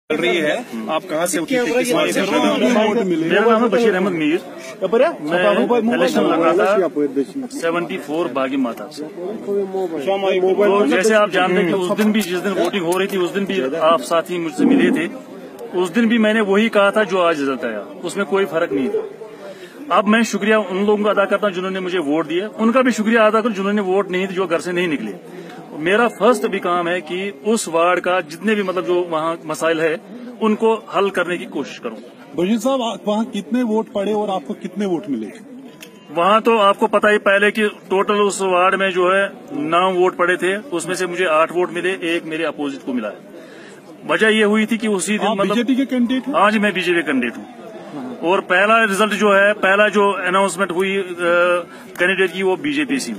चल रही है, आप कहाँ से उठी थी? किस बात से? मेरा नाम है बशीर अहमद मीर। मैं इलेक्शन लड़ रहा था 74 बागी माता से। तो जैसे आप जानते हैं कि उस दिन भी जिस दिन वोटिंग हो रही थी उस दिन भी आप साथी मुझसे मिले थे। उस दिन भी मैंने वही कहा था जो आज रिजल्ट आया, उसमें कोई फर्क नहीं था। अब मैं शुक्रिया उन लोगों का अदा करता हूं जिन्होंने मुझे वोट दिया, उनका भी शुक्रिया अदा करूं जिन्होंने वोट नहीं, जो घर से नहीं निकले। मेरा फर्स्ट भी काम है कि उस वार्ड का जितने भी मतलब जो वहाँ मसाइल है उनको हल करने की कोशिश करूं। बशीर साहब, वहाँ कितने वोट पड़े और आपको कितने वोट मिले? वहाँ तो आपको पता ही पहले कि टोटल उस वार्ड में जो है 9 वोट पड़े थे, उसमें से मुझे 8 वोट मिले, एक मेरे अपोजिट को मिला है। वजह ये हुई थी कि उसी दिन मतलब बीजेपी के कैंडिडेट हैं? आज मैं बीजेपी कैंडिडेट हूँ और पहला रिजल्ट जो है, पहला जो अनाउंसमेंट हुई कैंडिडेट की वो बीजेपी से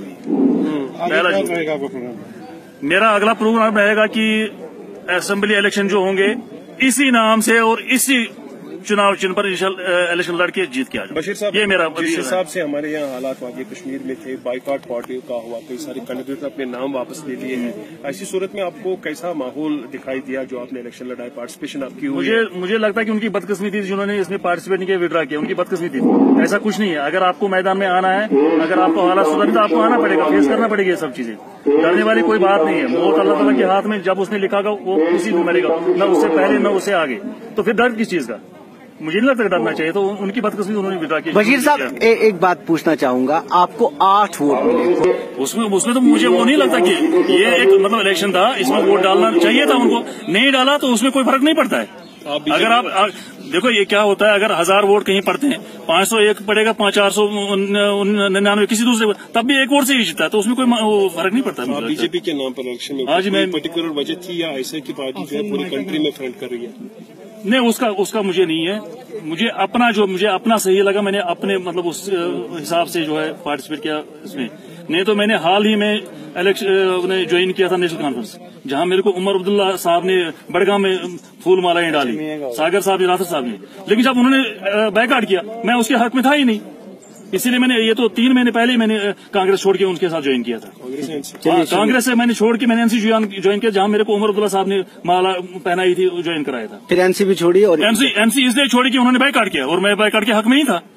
हुई। मेरा अगला प्रोग्राम रहेगा कि असेंबली इलेक्शन जो होंगे इसी नाम से और इसी चुनाव चिन्ह पर इलेक्शन लड़के जीत के आ जाए। बशीर साहब, ये मेरा जिस हिसाब से हमारे यहाँ हालात वाकई कश्मीर में थे, बाइकआउट पार्टी का हुआ, कई सारे कैंडिडेट अपने नाम वापस ले लिए हैं, ऐसी सूरत में आपको कैसा माहौल दिखाई दिया जो आपने इलेक्शन लड़ाई, पार्टिसिपेशन आपकी हुई? मुझे लगता है कि उनकी बदकिस्मती थी जिन्होंने इसमें पार्टिसिपेट नहीं किया, विड्रा किया, उनकी बदकिस्मती थी। ऐसा कुछ नहीं है। अगर आपको मैदान में आना है, अगर आपको हालात सुधरनी तो आपको आना पड़ेगा, फेस करना पड़ेगा ये सब चीजें। डरने वाली कोई बात नहीं है। मौत अल्लाह ताला के हाथ में, जब उसने लिखा वो उसी में मरेगा, न उससे पहले न उससे आगे। तो फिर डर किस चीज का? मुझे नहीं लगता डरना चाहिए। तो उनकी बदकिस्मती उन्होंने विड्रा की। बशीर साहब, एक बात पूछना चाहूंगा, आपको 8 वोट मिले, उसमें तो मुझे वो नहीं लगता कि ये एक मतलब इलेक्शन था, इसमें वोट डालना चाहिए था उनको, नहीं डाला तो उसमें कोई फर्क नहीं पड़ता है। अगर आप देखो ये क्या होता है, अगर 1000 वोट कहीं पड़ते हैं, 501 पड़ेगा, 499 किसी दूसरे, तब भी एक वोट से ही जीता है, तो उसमें कोई फर्क नहीं पड़ता। बीजेपी के नाम पर इलेक्शन में आज में पर्टिकुलर वजह थी या ऐसे की पार्टी जो है पूरी कंट्री में फ्रंट कर रही है? नहीं, उसका मुझे नहीं है। मुझे अपना सही लगा, मैंने अपने मतलब उस हिसाब से जो है पार्टिसिपेट किया इसमें। नहीं तो मैंने हाल ही में इलेक्शन ज्वाइन किया था नेशनल कॉन्फ्रेंस, जहां मेरे को उमर अब्दुल्ला साहब ने बड़गांव में फूल मालाएं डाली, सागर साहब ने, राथर साहब ने, लेकिन जब उन्होंने बैकआउट किया मैं उसके हक में था ही नहीं। इसीलिए मैंने ये तो 3 महीने पहले मैंने कांग्रेस छोड़ के उनके साथ ज्वाइन किया था। कांग्रेस से मैंने छोड़ के मैंने एनसी ज्वाइन किया, जहां मेरे को उमर अब्दुल्ला साहब ने माला पहनाई थी, ज्वाइन कराया था। फिर एनसी भी छोड़ी और एनसी इसलिए छोड़ी कि उन्होंने बैकआउट किया और मैं बैकआउट के हक में ही था।